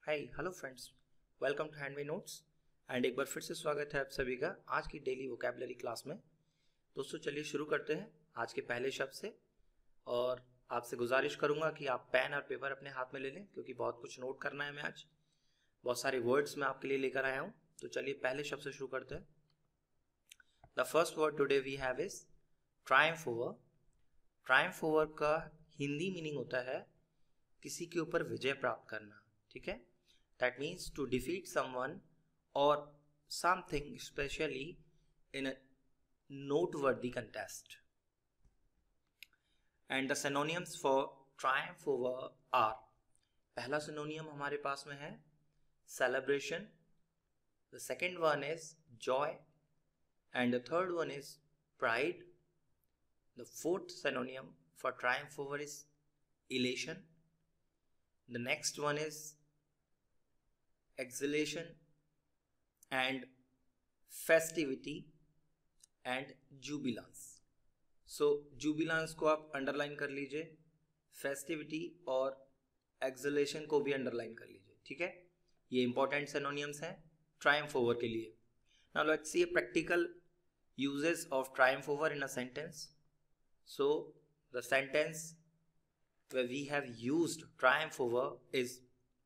Hi hello friends, welcome to handmade notes and एक बार फिर से स्वागत है आप सभी का आज की डेली वोकैबुलरी क्लास में। दोस्तों चलिए शुरू करते हैं आज के पहले शब्द से। और आपसे गुजारिश करूंगा कि आप पेन और पेपर अपने हाथ में ले लें क्योंकि बहुत कुछ नोट करना है। मैं आज बहुत सारे वर्ड्स मैं आपके लिए लेकर आया हूँ। तो चलिए पहले शब्द से शुरू करते हैं। The first word today we have is triumph over. Triumph over का हिंदी मीनिंग होता है किसी के ऊपर विजय प्राप्त करना। ठीक है, that means to defeat someone or something, especially in a noteworthy contest. And the synonyms for triumph over are, पहला synonym हमारे पास में है celebration, the second one is joy, and the third one is pride. The fourth synonym for triumph over is elation. The next one is exhilaration and festivity and jubilance. So jubilance को आप underline कर लीजिए, festivity और exhilaration को भी underline कर लीजिए। ठीक है, ये इंपॉर्टेंट सिनोनिम्स हैं triumph over के लिए। Now let's see a practical uses of triumph over in a sentence. So the sentence where we have used triumph over is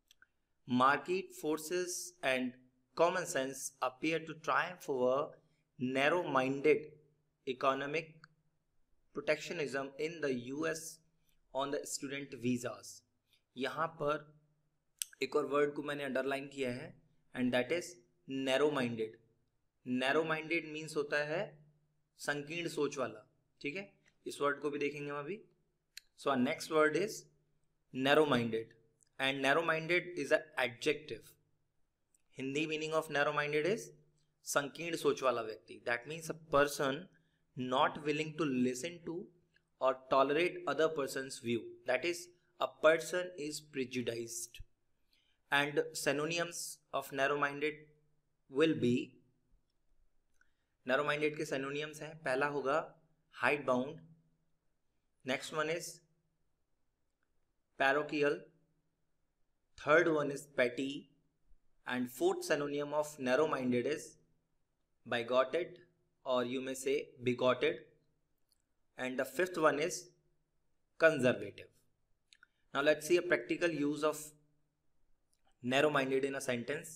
market forces and common sense appear to triumph over narrow-minded economic protectionism in the US on the student visas. यहाँ पर एक और word को मैंने underline किया है and that is narrow minded. Narrow minded means होता है संकीर्ण सोच वाला। ठीक है, इस वर्ड को भी देखेंगे हम अभी। So next word is narrow minded and narrow-minded is an adjective. Hindi meaning of narrow-minded is संकीर्ण सोच वाला व्यक्ति। That means a person not willing to listen to or tolerate other person's view. That is, a person is prejudiced. And synonyms of narrow-minded will be, narrow-minded के synonyms हैं, पहला होगा hidebound, next one is parochial, third one is petty, and fourth synonym of narrow-minded is bigoted, or you may say bigoted, and the fifth one is conservative. Now let's see a practical use of narrow-minded in a sentence.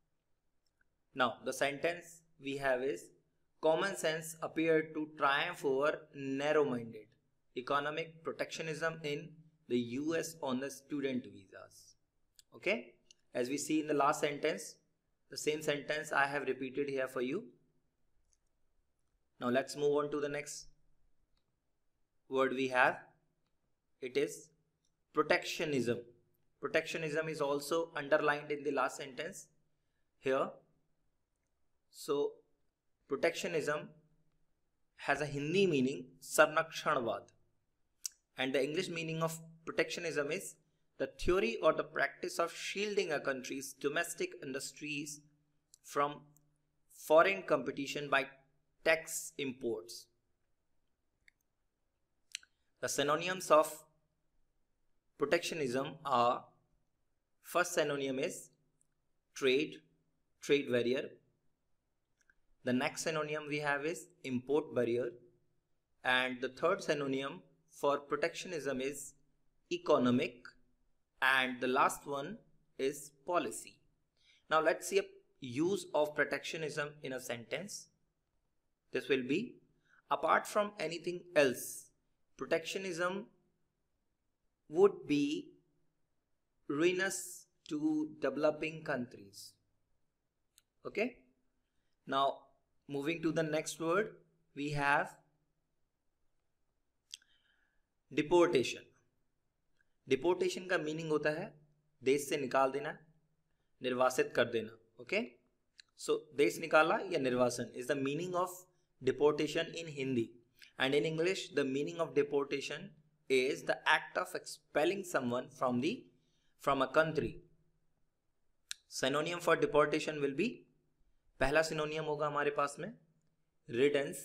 Now the sentence we have is common sense appeared to triumph over narrow-minded economic protectionism in the US on the student visas. Okay, as we see in the last sentence, the same sentence I have repeated here for you. Now let's move on to the next word we have. It is protectionism. Protectionism is also underlined in the last sentence here. So protectionism has a Hindi meaning Sarnakshanvad, and the English meaning of protectionism is the theory or the practice of shielding a country's domestic industries from foreign competition by tax imports. The synonyms of protectionism are, first synonym is trade, trade barrier. The next synonym we have is import barrier, and the third synonym for protectionism is economic, and the last one is policy. Now let's see a use of protectionism in a sentence. This will be, apart from anything else, protectionism would be ruinous to developing countries. Okay, now moving to the next word we have deportation. Deportation का meaning होता है देश से निकाल देना, निर्वासित कर देना। ओके, सो देश निकाला या निर्वासन is the meaning of deportation in Hindi, and in English the meaning of deportation is the act of expelling someone from a country. Synonym for deportation will be, पहला सिनोनियम होगा हमारे पास में रिडेंस,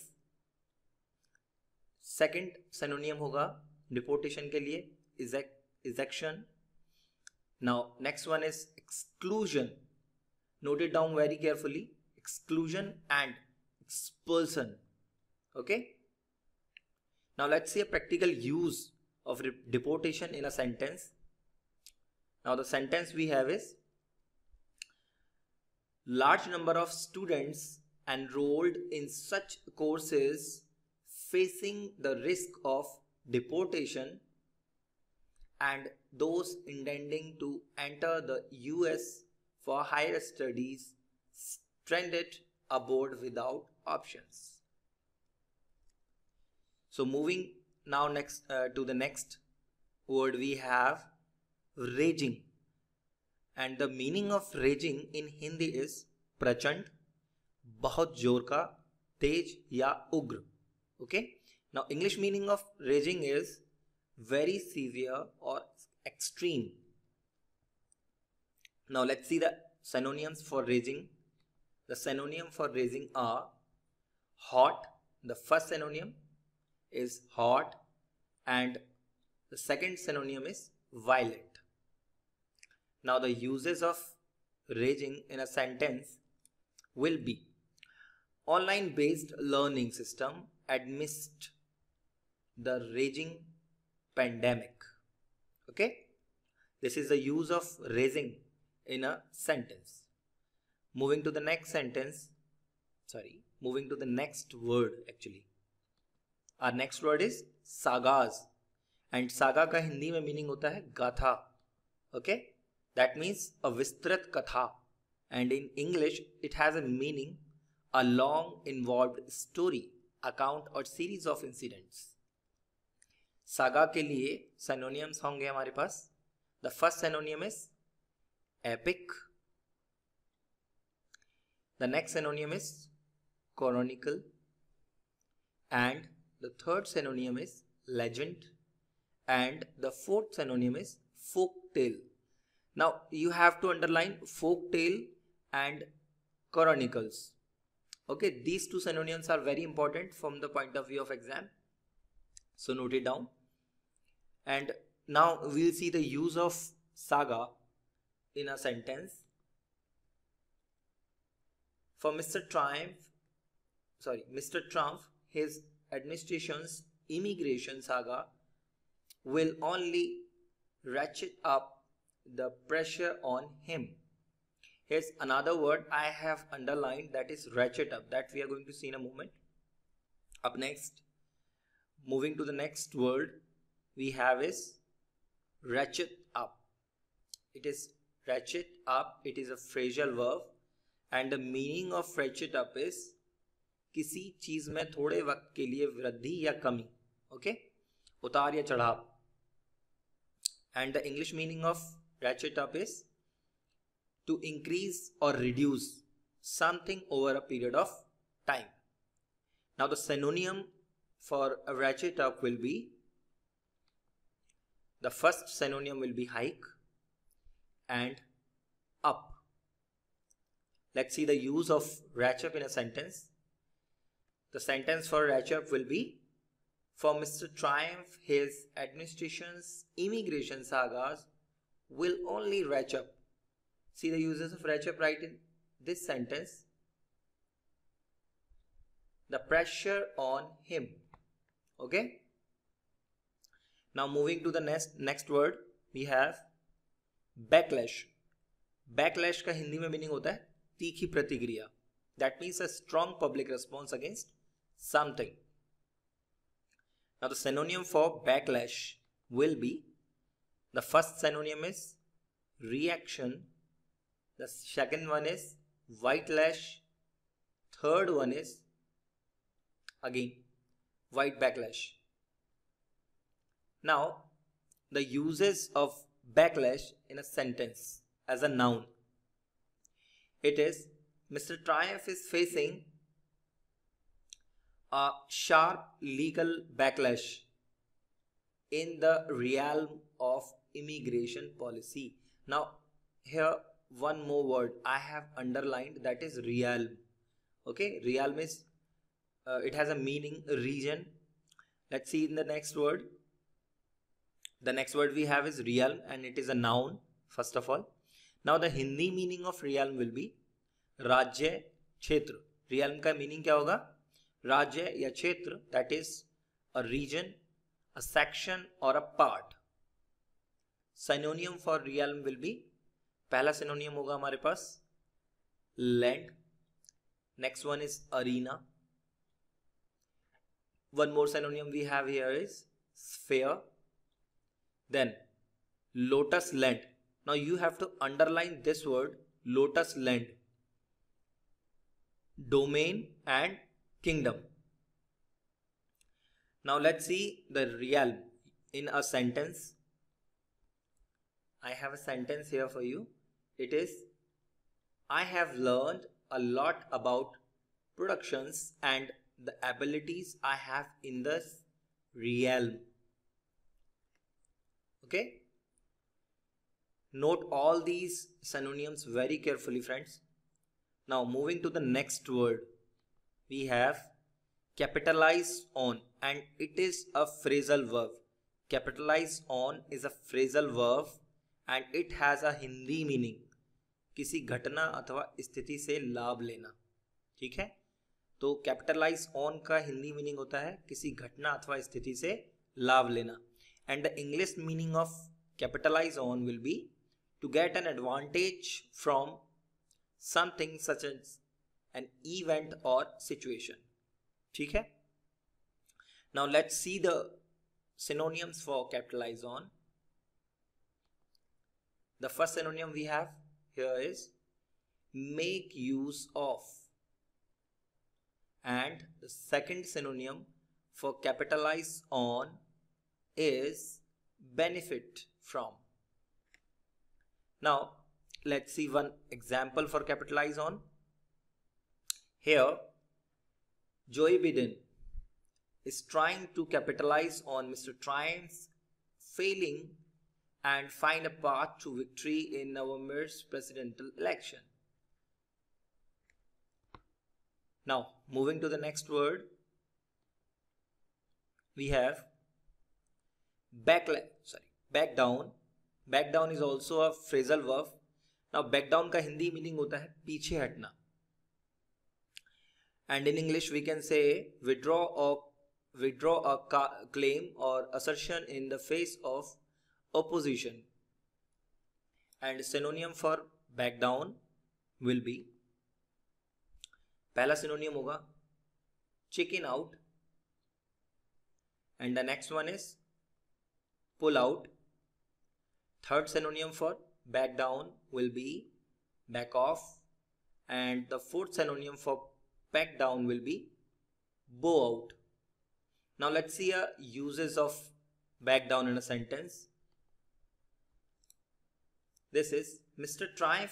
सेकंड सिनोनियम होगा deportation के लिए ejection, Now next one is exclusion. Note it down very carefully. Exclusion and expulsion. Okay. Now let's see a practical use of deportation in a sentence. Now the sentence we have is, large number of students enrolled in such courses facing the risk of deportation and those intending to enter the US for higher studies stranded aboard without options. So moving now next to the next word, we have raging, and the meaning of raging in Hindi is प्रचंड, बहुत जोर का, तेज या उग्र. Okay. Now English meaning of raging is very severe or extreme. Now let's see the synonyms for raging. The synonym for raging are hot. The first synonym is hot and the second synonym is violent. Now the uses of raging in a sentence will be online based learning system amidst the raging pandemic. Okay, this is the use of raging in a sentence. Moving to the next word actually. Our next word is sagas, and saga का हिंदी में meaning होता है गाथा. Okay, that means a विस्तृत कथा, and in English it has a meaning a long involved story, account or series of incidents. Saga के लिए synonyms होंगे हमारे पास. The first synonym is epic. The next synonym is chronicle, and the third synonym is legend, and the fourth synonym is folk tale. Now you have to underline folk tale and chronicles. Okay, these two synonyms are very important from the point of view of exam, so note it down. And now we'll see the use of saga in a sentence. For Mr. Trump, his administration's immigration saga will only ratchet up the pressure on him. Here's another word I have underlined, that is ratchet up, that we are going to see in a moment. Up next, moving to the next word we have is ratchet up. It is ratchet up, it is a phrasal verb, and the meaning of ratchet up is किसी चीज में थोड़े वक्त के लिए वृद्धि या कमी. Okay, उतार या चढ़ाव. And the English meaning of ratchet up is to increase or reduce something over a period of time. Now the synonym for a ratchet up will be, the first synonym will be hike and up. Let's see the use of ratchet up in a sentence. The sentence for ratchet up will be, for Mr. Triumph, his administration's immigration sagas will only ratchet up. See the uses of ratchet up right in this sentence. The pressure on him. Okay. Now moving to the next word, we have backlash. Backlash का हिंदी में meaning होता है तीखी प्रतिक्रिया. That means a strong public response against something. Now the synonym for backlash will be, the first synonym is reaction, the second one is white lash, third one is again white backlash. Now the uses of backlash in a sentence as a noun. It is, Mr. Triumph is facing a sharp legal backlash in the realm of immigration policy. Now here one more word I have underlined, that is realm. Okay, realm is it has a meaning region. Let's see in the next word. The next word we have is realm, and it is a noun. first of all. Now the Hindi meaning of realm will be राज्य क्षेत्र. realm का meaning क्या होगा? राज्य या क्षेत्र, that is a region, a section or a part. Synonym for realm will be, पहला synonym होगा हमारे पास land. Next one is arena. One more synonym we have here is sphere. Then lotus land. Now you have to underline this word lotus land. Domain and kingdom. Now let's see the realm in a sentence. I have a sentence here for you. It is, I have learned a lot about productions and the abilities I have in this realm. Okay? Note all these synonyms very carefully, friends. Now moving to the next word, we have capitalize on, and it is a phrasal verb. Capitalize on is a phrasal verb and it has a Hindi meaning. किसी घटना अथवा स्थिति से लाभ लेना. ठीक है, तो कैपिटलाइज ऑन का हिंदी मीनिंग होता है किसी घटना अथवा स्थिति से लाभ लेना. And the English meaning of capitalize on will be to get an advantage from something such as an event or situation. ठीक है, now let's see the synonyms for capitalize on. The first synonym we have here is make use of, and the second synonym for capitalize on is benefit from. Now let's see one example for capitalize on. Here Joe Biden is trying to capitalize on Mr. Trump's failing and find a path to victory in November's presidential election. Now moving to the next word, we have back down. Back down is also a phrasal verb. Now back down का Hindi meaning होता है पीछे हटना, and in English we can say withdraw a claim or assertion in the face of opposition. And synonym for back down will be, पहला synonym होगा chicken out, and the next one is pull out. Third synonym for back down will be back off, and the fourth synonym for back down will be bow out. Now let's see uses of back down in a sentence. This is Mr. Trump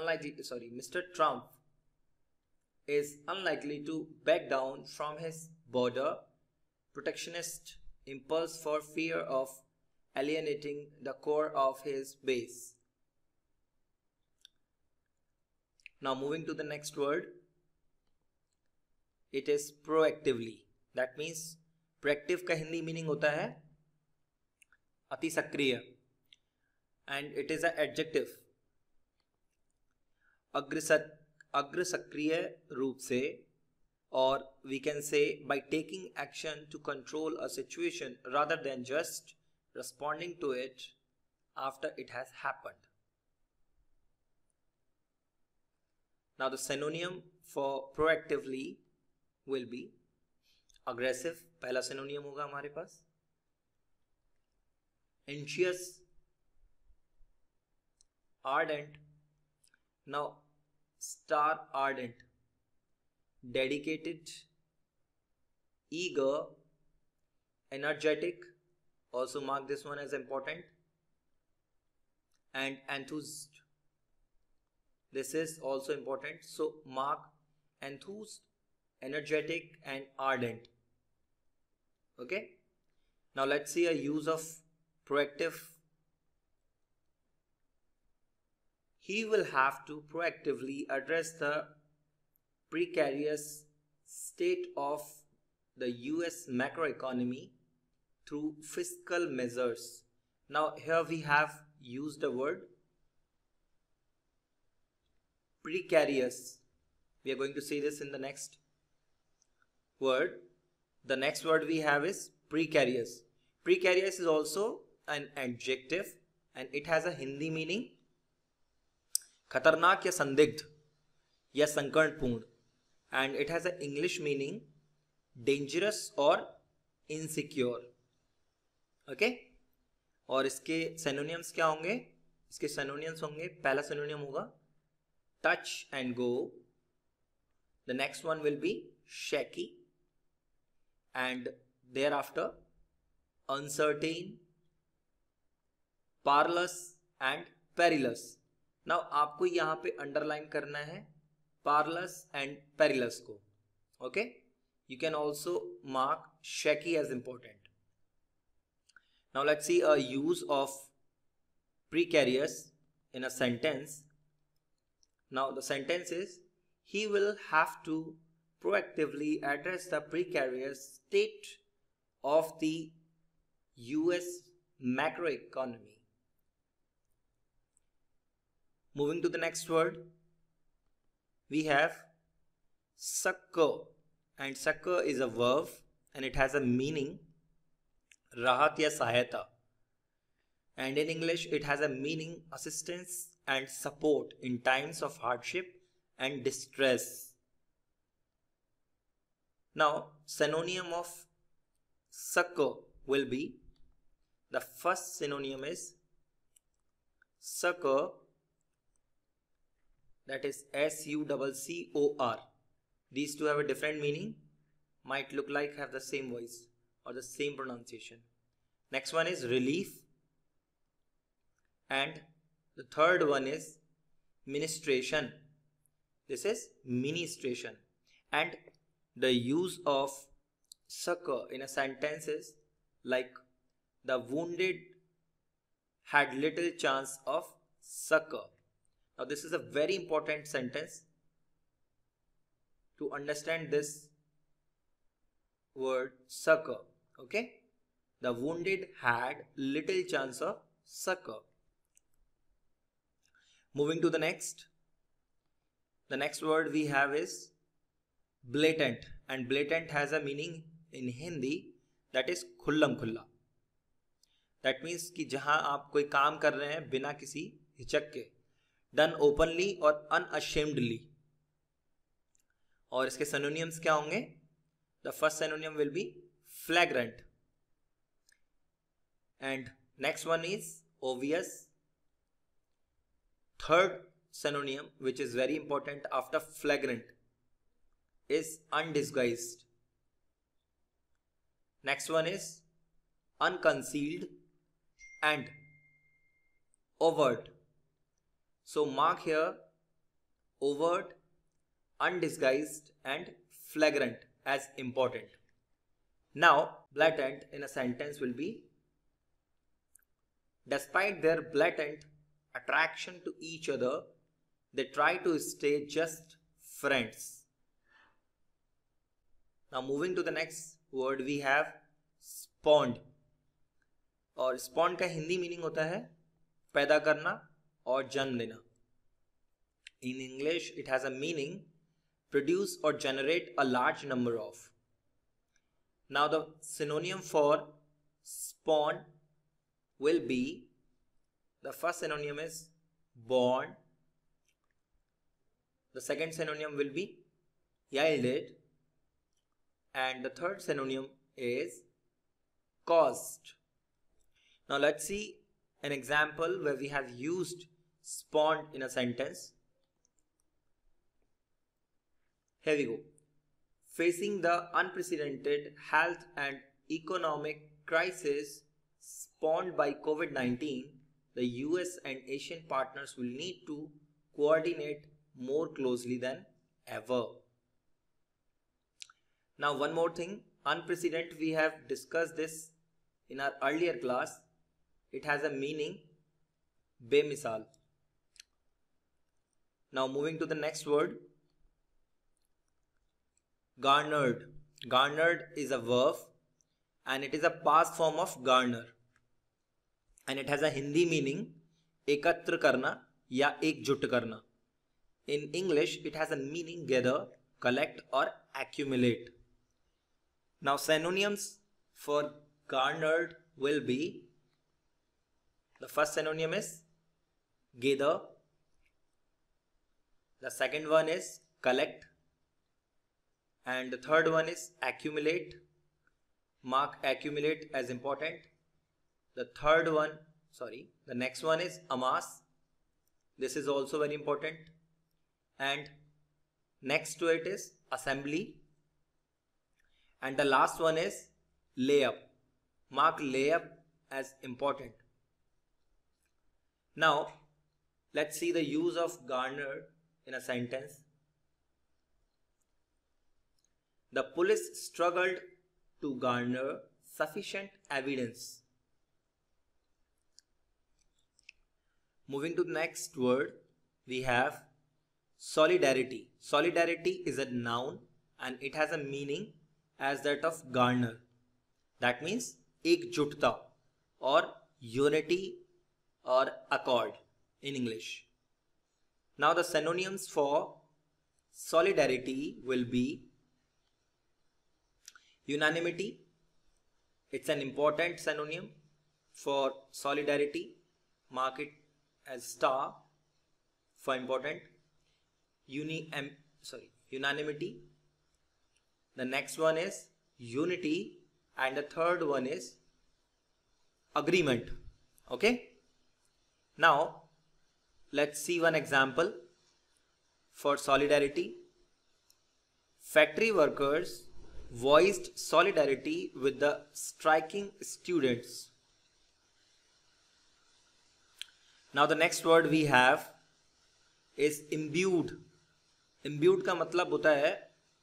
is unlikely to back down from his border protectionist impulse for fear of alienating the core of his base. Now moving to the next word, it is proactively. That means proactive का Hindi meaning होता है अति सक्रिय, and it is an adjective. अग्र सक्रिय रूप से, or we can say by taking action to control a situation rather than just responding to it after it has happened. Now the synonym for proactively will be aggressive. पहला synonym होगा हमारे पास. Anxious, ardent. Now star ardent, dedicated, eager, energetic, also mark this one as important, and enthused. This is also important, so mark enthused, energetic and ardent. Okay, now let's see a use of proactive. He will have to proactively address the precarious state of the US macroeconomy through fiscal measures. Now here we have used the word precarious. We are going to see this in the next word. The next word we have is precarious. Precarious is also an adjective and it has a Hindi meaning खतरनाक या संदिग्ध या संकटपूर्ण, and it has an English meaning dangerous or insecure. Okay? और इसके synonyms क्या होंगे? इसके synonyms होंगे, पहला synonym होगा touch and go. The next one will be shaky, and thereafter uncertain, parlous and perilous. Now आपको यहाँ पे underline करना है parlous and perilous को. Okay? You can also mark shaky as important. Now let's see a use of precarious in a sentence. Now the sentence is, he will have to proactively address the precarious state of the US macroeconomy. Moving to the next word, we have succor, and succor is a verb and it has a meaning rahat ya sahayata, and in English it has a meaning assistance and support in times of hardship and distress. Now synonym of succor will be, the first synonym is succor, that is SUCCOR. These two have a different meaning, might look like have the same voice or the same pronunciation. Next one is relief, and the third one is ministration. This is ministration, and the use of succor in a sentence is like, the wounded had little chance of succor. Now this is a very important sentence. To understand this word succor, okay? The wounded had little chance of succor. Moving to the next word we have is blatant, and blatant has a meaning in Hindi, that is खुल्लम खुल्ला. That means कि जहां आप कोई काम कर रहे हैं बिना किसी हिचक के, done openly और unashamedly. और इसके synonyms क्या होंगे? The first synonym will be flagrant, and next one is obvious. Third synonym, which is very important after flagrant, is undisguised. Next one is unconcealed and overt. So mark here overt, undisguised and flagrant as important. Now blatant in a sentence will be, despite their blatant attraction to each other, they try to stay just friends. Now moving to the next word we have spawned, और spawn का Hindi meaning होता है पैदा करना और जन्म लेना. In English it has a meaning produce or generate a large number of. Now the synonym for spawn will be, the first synonym is born, the second synonym will be yielded, and the third synonym is caused. Now let's see an example where we have used spawned in a sentence. Here we go. Facing the unprecedented health and economic crisis spawned by COVID-19, the US and Asian partners will need to coordinate more closely than ever. Now one more thing, unprecedented, we have discussed this in our earlier class. It has a meaning बेमिसाल. Now moving to the next word, garnered. Garnered is a verb and it is a past form of garner, and it has a Hindi meaning एकत्र करना या एकजुट करना. In English, it has a meaning gather, collect or accumulate. Now synonyms for garnered will be, the first synonym is gather, the second one is collect, and the third one is accumulate. Mark accumulate as important. The next one is amass. This is also very important. And next to it is assembly. And the last one is layup. Mark layup as important. Now, let's see the use of garner in a sentence. The police struggled to garner sufficient evidence. Moving to the next word, we have solidarity. Solidarity is a noun and it has a meaning as that of garner. That means ekjutta or unity or accord in English. Now the synonyms for solidarity will be unanimity. It's an important synonym for solidarity. Mark it as star for important. Unanimity. The next one is unity, and the third one is agreement. Okay. Now let's see one example for solidarity. Factory workers voiced solidarity with the striking students. Now the next word we have is imbued. Imbued का मतलब होता है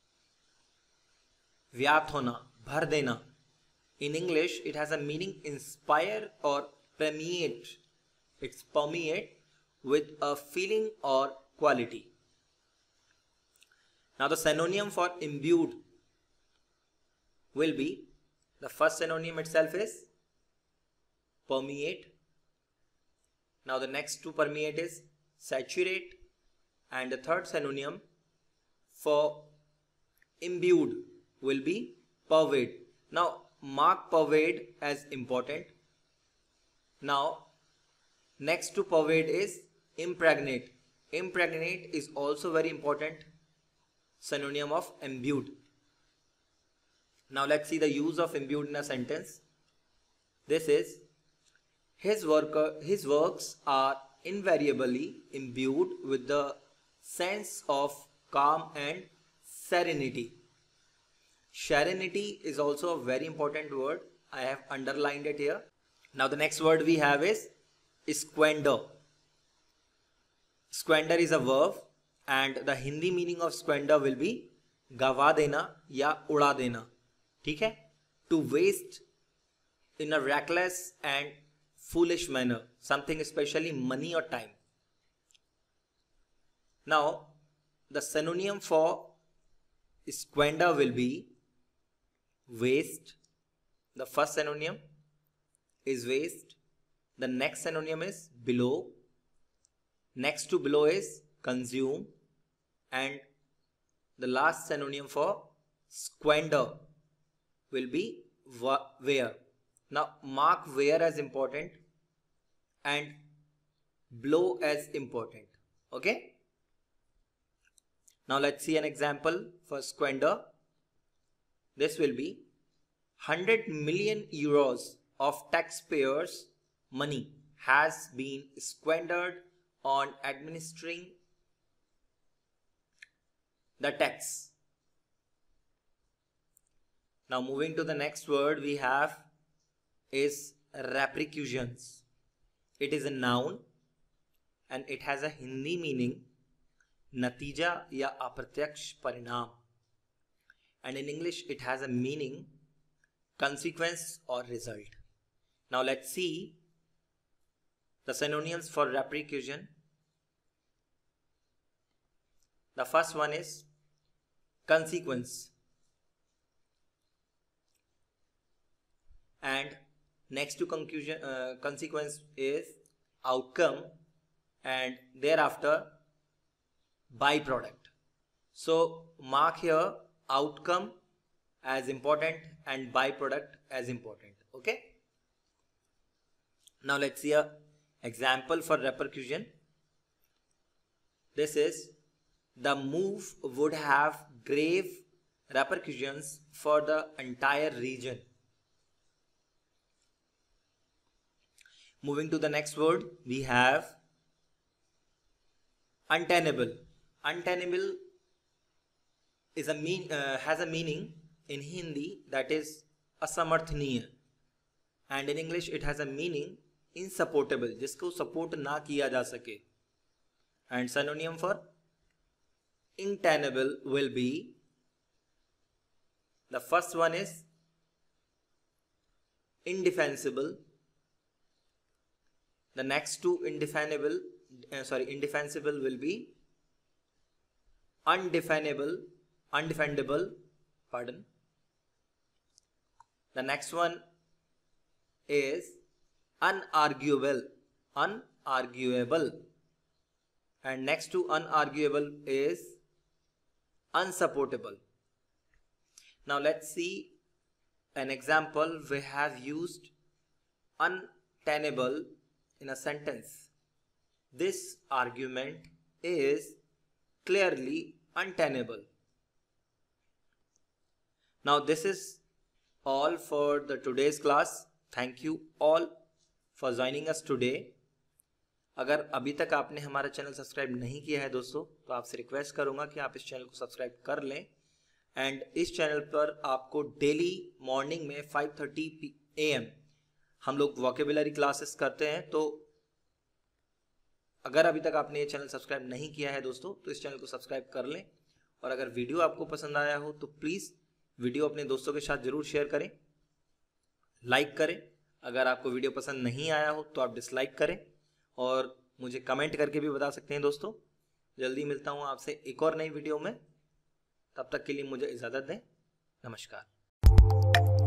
व्याप्त होना, भर देना. In English, it has a meaning inspire or permeate. It's permeate with a feeling or quality. Now the synonym for imbued will be, the first synonym itself is permeate. Now the next to permeate is saturate, and the third synonym for imbued will be pervade. Now mark pervade as important. Now next to pervade is impregnate. Impregnate is also very important synonym of imbued. Now let's see the use of imbued in a sentence. This is, his works are invariably imbued with the sense of calm and serenity. Serenity is also a very important word. I have underlined it here. Now the next word we have is squander. Squander is a verb and the Hindi meaning of squander will be गवा देना या उड़ा देना. ठीक है? To waste in a reckless and foolish manner something, especially money or time. Now the synonym for squander will be waste. The first synonym is waste. The next synonym is below. Next to below is consume, and the last synonym for squander will be wear. Now mark wear as important and blow as important. Okay. Now let's see an example for squander. This will be 100 million euros of taxpayers' money has been squandered on administering the tax. Now moving to the next word we have is repercussions. It is a noun and it has a Hindi meaning natija ya apratyaksh parinam, and in English it has a meaning consequence or result. Now let's see the synonyms for repercussion. The first one is consequence, and next to consequence is outcome, and thereafter byproduct. So mark here outcome as important and byproduct as important. Okay, now let's see a example for repercussion. This is the move would have grave repercussions for the entire region. Moving to the next word, we have untenable. Untenable is has a meaning in Hindi that is asamarthनीय, and in English it has a meaning insupportable, जिसको support ना किया जा सके. And synonym for untenable will be, the first one is indefensible. The next two indefensible will be undefendable. Pardon. The next one is unarguable. And next to unarguable is unsupportable. Now let's see an example. We have used untenable in a sentence. This argument is clearly untenable. Now this is all for the today's class. Thank you all for joining us today. अगर अभी तक आपने हमारा channel subscribe नहीं किया है दोस्तों, तो आपसे रिक्वेस्ट करूंगा कि आप इस चैनल को सब्सक्राइब कर लें. एंड इस चैनल पर आपको डेली मॉर्निंग में 5:30 AM हम लोग वोकेबुलरी क्लासेस करते हैं. तो अगर अभी तक आपने ये चैनल सब्सक्राइब नहीं किया है दोस्तों, तो इस चैनल को सब्सक्राइब कर लें. और अगर वीडियो आपको पसंद आया हो तो प्लीज़ वीडियो अपने दोस्तों के साथ ज़रूर शेयर करें, लाइक करें. अगर आपको वीडियो पसंद नहीं आया हो तो आप डिसलाइक करें और मुझे कमेंट करके भी बता सकते हैं दोस्तों. जल्दी मिलता हूँ आपसे एक और नई वीडियो में. तब तक के लिए मुझे इजाज़त दें. नमस्कार.